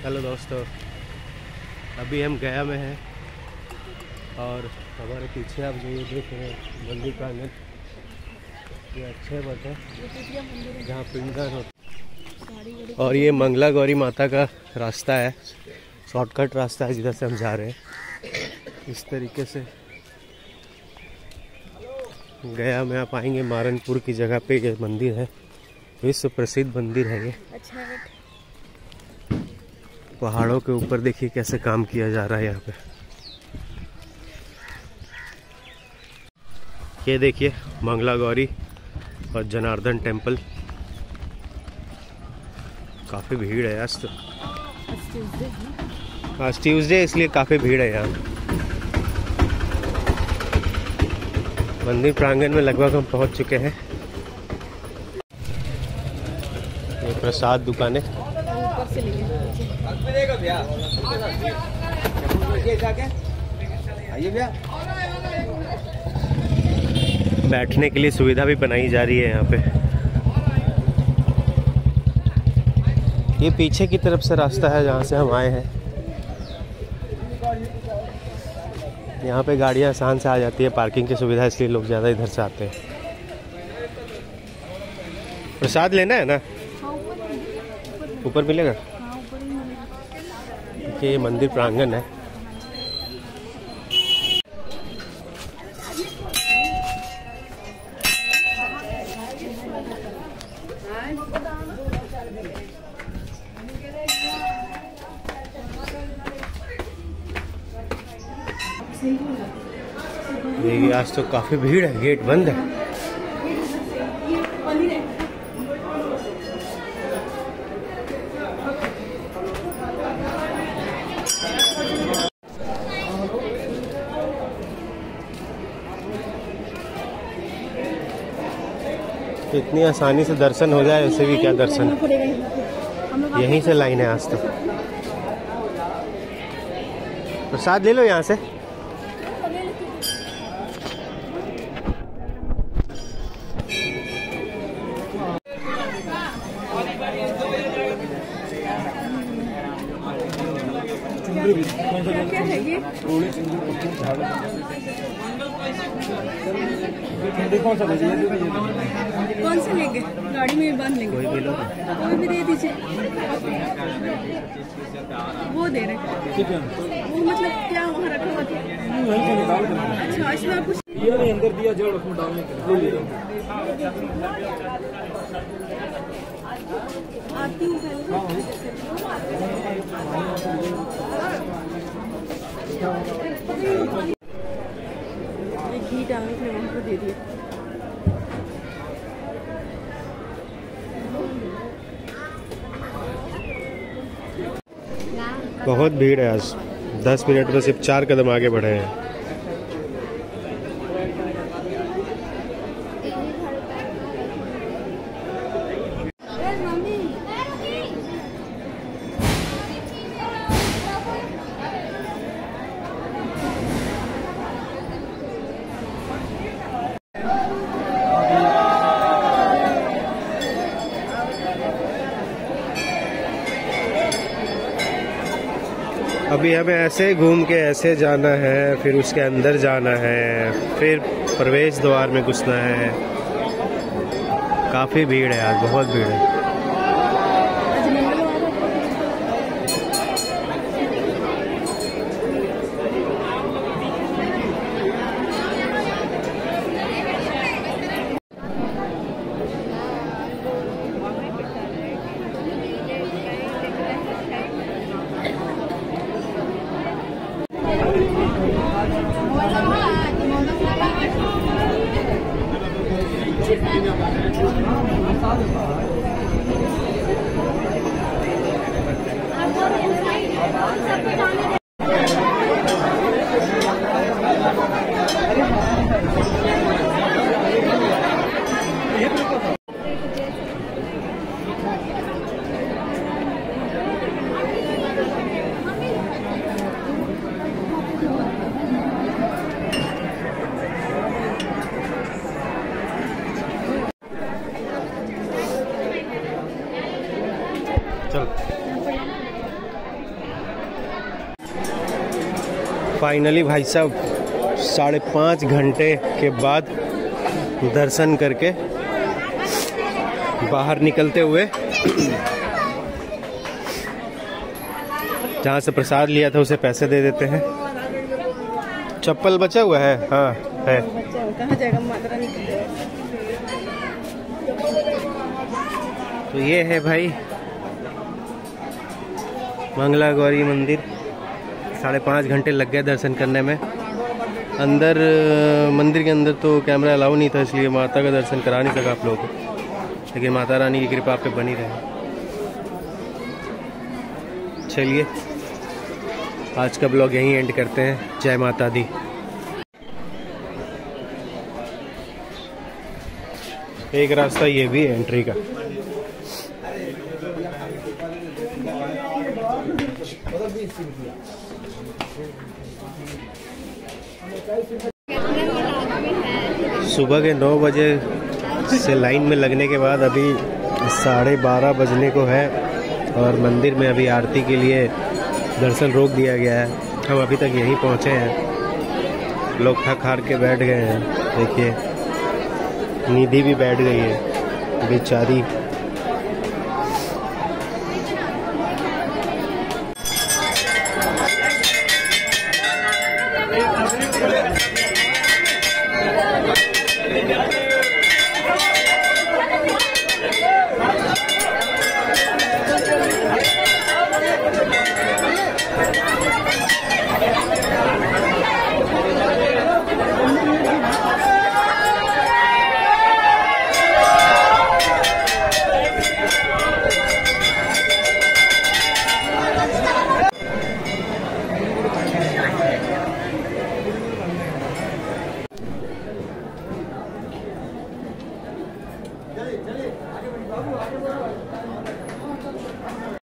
Hello दोस्तों, अभी हम गया में हैं और हमारे पीछे आप जो ये देख रहे हैं मंदिर प्रांगण, ये अच्छे मठ है जहाँ पिंडदान होता। और ये मंगला गौरी माता का रास्ता है, शॉर्टकट रास्ता है जिधर से हम जा रहे हैं। इस तरीके से गया में आप आएंगे, मारनपुर की जगह पे ये मंदिर है, विश्व प्रसिद्ध मंदिर है ये। पहाड़ों के ऊपर देखिए कैसे काम किया जा रहा है यहाँ पे। ये देखिए मंगला गौरी और जनार्दन टेम्पल, काफी भीड़ है आज तो। आज ट्यूसडे इसलिए काफी भीड़ है यहाँ। मंदिर प्रांगण में लगभग हम पहुंच चुके हैं। ये प्रसाद दुकानें, बैठने के लिए सुविधा भी बनाई जा रही है यहाँ पे। ये पीछे की तरफ से रास्ता है जहाँ से हम आए हैं। यहाँ पे गाड़ियाँ आसान से आ जाती है, पार्किंग की सुविधा, इसलिए लोग ज़्यादा इधर से आते हैं। प्रसाद लेना है ना, ऊपर मिलेगा। ये मंदिर प्रांगण है। देखिए आज तो काफी भीड़ है, गेट बंद है। इतनी आसानी से दर्शन हो जाए, ऐसे भी क्या दर्शन, यहीं से लाइन है आज तो। प्रसाद ले लो यहाँ से। कौन सा लेंगे? गाड़ी में बांध लेंगे। कोई भी दे दीजिए। वो दे रहे वो मतलब क्या वहाँ रखा हुआ था? अच्छा, इसमें आप कुछ ये अंदर दिया जड़ उसमें डालने के लिए आती हूँ। घी डालने के लिए वहाँ को दे दिए। बहुत भीड़ है आज, 10 मिनट में सिर्फ 4 कदम आगे बढ़े हैं। अभी हमें ऐसे घूम के ऐसे जाना है, फिर उसके अंदर जाना है, फिर प्रवेश द्वार में घुसना है। काफ़ी भीड़ है आज, बहुत भीड़ है। चल फाइनली भाई साहब 5.5 घंटे के बाद दर्शन करके बाहर निकलते हुए जहाँ से प्रसाद लिया था उसे पैसे दे देते हैं। चप्पल बचा हुआ है? हाँ है। कहाँ जाएगा माता रानी? तो ये है भाई मंगला गौरी मंदिर। 5.5 घंटे लग गए दर्शन करने में। अंदर मंदिर के अंदर तो कैमरा अलाउ नहीं था, इसलिए माता का दर्शन करा नहीं सका आप लोगों को, लेकिन माता रानी की कृपा आप पे बनी रहे। चलिए आज का ब्लॉग यहीं एंड करते हैं। जय माता दी। एक रास्ता ये भी है एंट्री का। सुबह के 9 बजे से लाइन में लगने के बाद अभी 12:30 बजने को है और मंदिर में अभी आरती के लिए दर्शन रोक दिया गया है। हम अभी तक यहीं पहुंचे हैं। लोग थक हार के बैठ गए हैं। देखिए निधि भी बैठ गई है बेचारी।